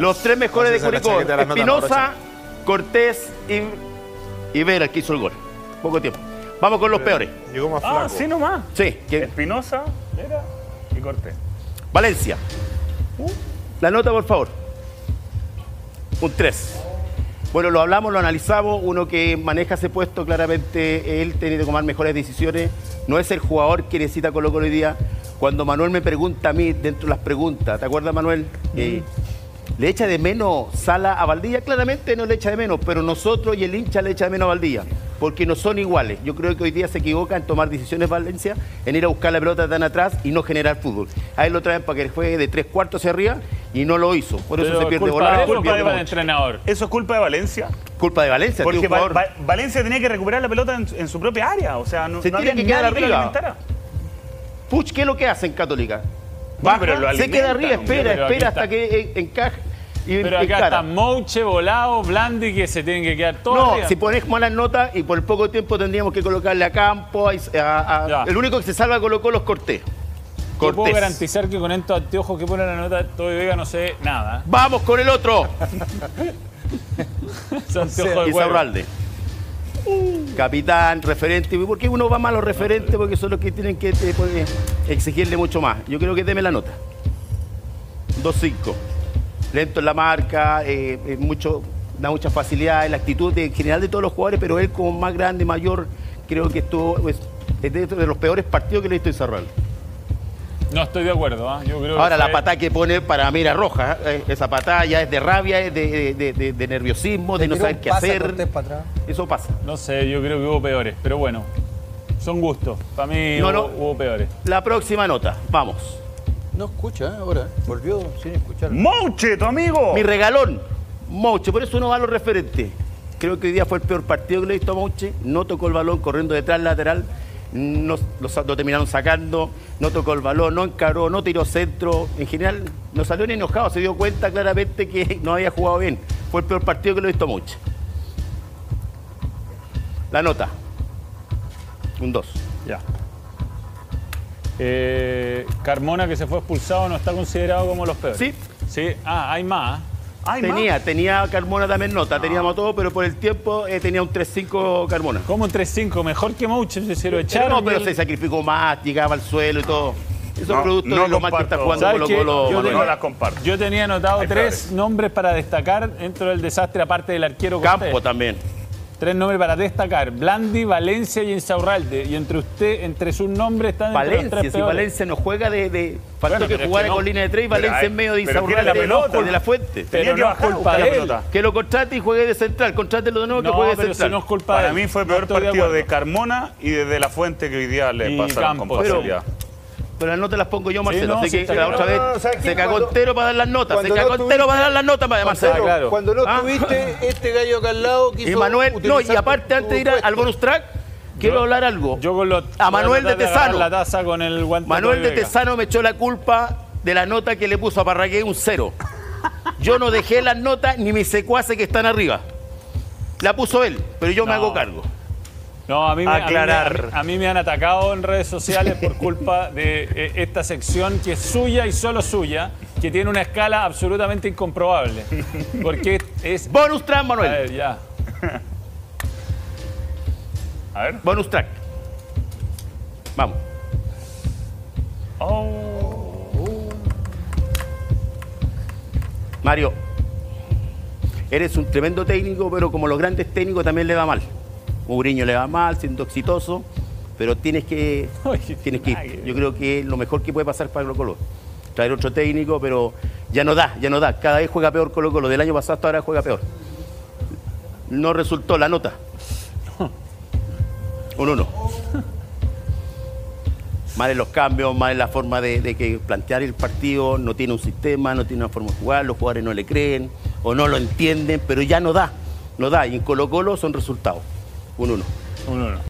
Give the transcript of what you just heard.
Los tres mejores de Curicó: Espinosa, Cortés y Vera, el que hizo el gol. Poco tiempo. Vamos con los peores. Llegó más flaco. Sí nomás. Sí. Espinosa, Vera y Cortés. Valencia. La nota, por favor. Un 3. Bueno, lo hablamos, lo analizamos. Uno que maneja ese puesto, claramente él tiene que tomar mejores decisiones. No es el jugador que necesita Colo-Colo hoy día. Cuando Manuel me pregunta a mí, dentro de las preguntas, ¿te acuerdas, Manuel? ¿Le echa de menos Sala a Valdivia? Claramente no le echa de menos, pero nosotros y el hincha le echa de menos a Valdivia, porque no son iguales. Yo creo que hoy día se equivoca en tomar decisiones Valencia, en ir a buscar la pelota tan atrás y no generar fútbol. A él lo traen para que juegue de 3/4 hacia arriba y no lo hizo. Por eso se pierde volado. Es culpa del entrenador. ¿Eso es culpa de Valencia? Culpa de Valencia. Porque Valencia tenía que recuperar la pelota en su propia área. O sea, no tiene que quedar arriba. Puch, ¿qué es lo que hace en Católica? Baja, bueno, se queda arriba, espera hasta que encaje. Pero acá están Mouche, Volado, Blandi, que se tienen que quedar todos. No, arriba. si pones malas notas y por poco tiempo tendríamos que colocarle a Campo. El único que se salva Colo-Colo es Cortés. Yo puedo garantizar que con estos anteojos que pone la nota, todo Vega no sé nada. ¡Vamos con el otro! Insaurralde. Capitán, referente. ¿Por qué uno va más a los referentes? Porque son los que tienen que exigirle mucho más. Yo creo que deme la nota. 2-5. Lento en la marca, da mucha facilidad en la actitud en general de todos los jugadores, pero él como más grande, mayor, creo que estuvo es de los peores partidos que le he visto Insaurralde. No estoy de acuerdo. Yo creo ahora, la patada que pone para mí era roja. Esa patada ya es de rabia, es de nerviosismo, de no saber qué hacer. Eso pasa. No sé, yo creo que hubo peores, pero bueno, son gustos. Para mí hubo peores. La próxima nota, vamos. No escucha, ahora. Volvió sin escuchar. ¡Mouche, tu amigo! Mi regalón. Mouche, por eso uno va a los referentes. Creo que hoy día fue el peor partido que le he visto a Mouche. No tocó el balón corriendo detrás lateral. Lo terminaron sacando. No tocó el balón, no encaró, no tiró centro. En general, no salió ni enojado. Se dio cuenta claramente que no había jugado bien. Fue el peor partido que le he visto a Mouche. La nota. Un 2. Ya. Carmona, que se fue expulsado, no está considerado como los peores. Sí. Sí. Hay más. Tenía Carmona también nota, teníamos todo, pero por el tiempo tenía un 3-5 Carmona. ¿Cómo un 3-5? Mejor que Mouche, se lo echaron. No, pero se sacrificó más, llegaba al suelo y todo. Eso es producto de lo mal que está jugando Colo-Colo. No las comparto. Yo tenía anotado 3 nombres para destacar dentro del desastre, aparte del arquero Campo Cortés. También. 3 nombres para destacar: Blandi, Valencia y Insaurralde. Y entre sus nombres están Valencia, entre los 3 si Valencia no juega faltó que jugara con línea de 3 y Valencia en medio de Insaurralde de la Fuente. Pero no es culpa de él. Que lo contrate y juegue de central. Contrátelo de nuevo que juegue de central. Si no es culpa para mí fue el peor partido de Carmona y de la Fuente que hoy día le pasaron con facilidad. Pero las notas las pongo yo, Marcelo. Así que la otra vez se cagó entero para dar las notas. Se cagó entero para dar las notas, Marcelo. Cuando no tuviste este gallo acá al lado quiso y Manuel, no, y aparte antes de ir al bonus track, quiero hablar algo. A Manuel de Tesano. La taza con el guante. Manuel de Tesano me echó la culpa de la nota que le puso a Parragué un 0. Yo no dejé las notas ni mis secuaces que están arriba. La puso él, pero yo me hago cargo. No, a mí me han atacado en redes sociales por culpa de esta sección que es suya y solo suya, que tiene una escala absolutamente incomprobable. Porque es... Bonus track, Manuel. A ver, ya. A ver. Bonus track. Vamos. Mario, eres un tremendo técnico, pero como los grandes técnicos también le va mal. Mourinho le va mal, siendo exitoso, pero tienes que ir. Yo creo que es lo mejor que puede pasar para Colo-Colo. Traer otro técnico, pero ya no da. Cada vez juega peor Colo-Colo. Del año pasado hasta ahora juega peor. No resultó la nota. Un 1. Mal en los cambios, mal en la forma de que plantear el partido. No tiene un sistema, no tiene una forma de jugar. Los jugadores no le creen o no lo entienden, pero ya no da. No da. Y en Colo-Colo son resultados. Un 1. Un 1.